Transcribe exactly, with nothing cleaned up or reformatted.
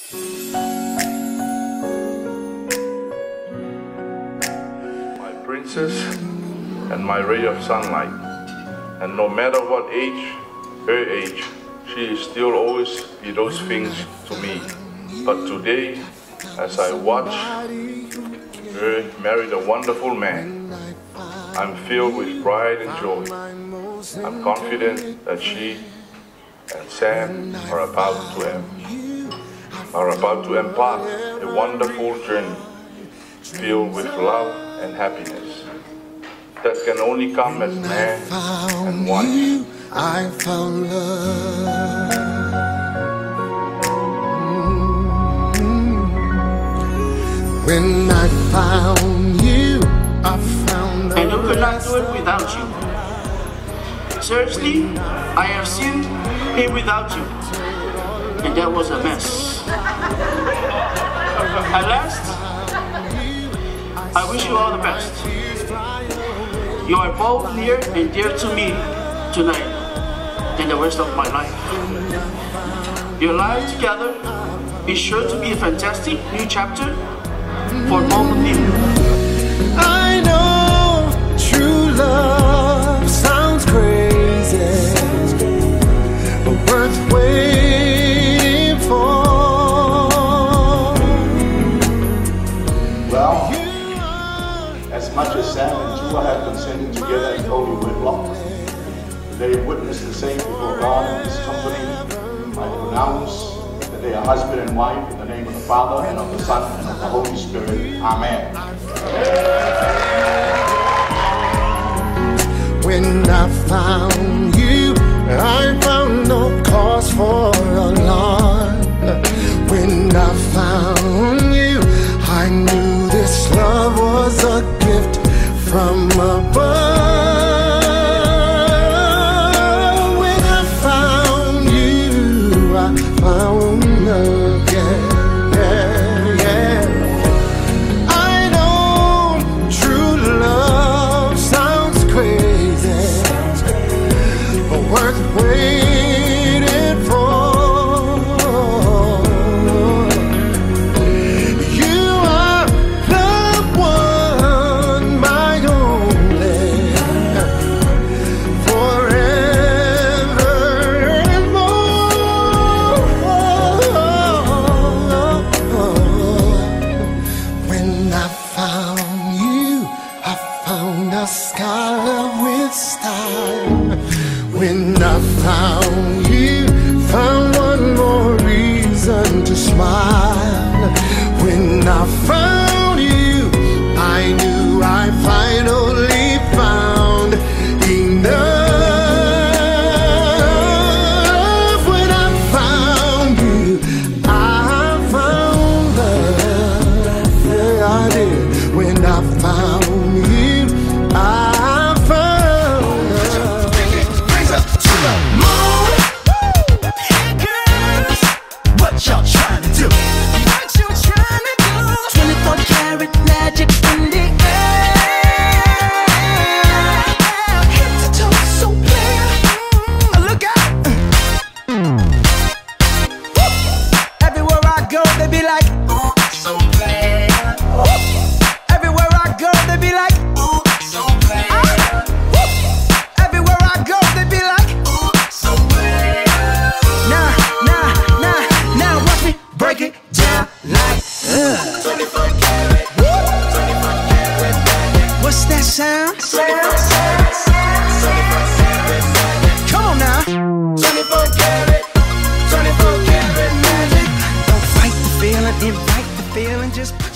My princess and my ray of sunlight. And no matter what age, her age, she is still always be those things to me. But today, as I watch her marry a wonderful man, I'm filled with pride and joy. I'm confident that she and Sam are about to em are about to embark a wonderful journey filled with love and happiness that can only come as man and wife. I found love. When I found you, I found love. And I could not do it without you. Seriously, I have seen him without you, and that was a mess. At last, I wish you all the best. You are both near and dear to me tonight and the rest of my life. Your life together is sure to be a fantastic new chapter for both of you. I know true love sounds crazy, but worth waiting for. Well, as much as Sam and Tua have consented together in holy wedlock, they have witnessed the same before God and His company, I pronounce that they are husband and wife in the name of the Father, and of the Son, and of the Holy Spirit. Amen. When I found you, I found no cause for alarm. When I found you, I knew this love was a gift from above. When I found you, I found love, yeah, yeah, yeah. I know true love sounds crazy, but worth waiting for. You are the one, my only, forevermore. When I found you, I found a scholar with style. When I found you, found one more reason to smile. When I found you, I knew I finally found enough. When I found you, I found love. Yeah, I did. When I found you, I found love. Raise up to the moon. Girls, what y'all trying to do? What you trying to do? twenty-four karat magic in the air. Head to toe so clear. Look out. Everywhere I go, they be like, ooh, so clear. Everywhere I go, they be like, ooh, so clear. Everywhere I go, they be like, ooh, so clear. Nah, nah, nah, now watch me break it down like uh. twenty-four karat, twenty-four karat magic. What's that sound? twenty-four karat, twenty-four karat magic. Come on now. twenty-four karat, twenty-four karat magic. Don't fight the feeling, invite the feeling, just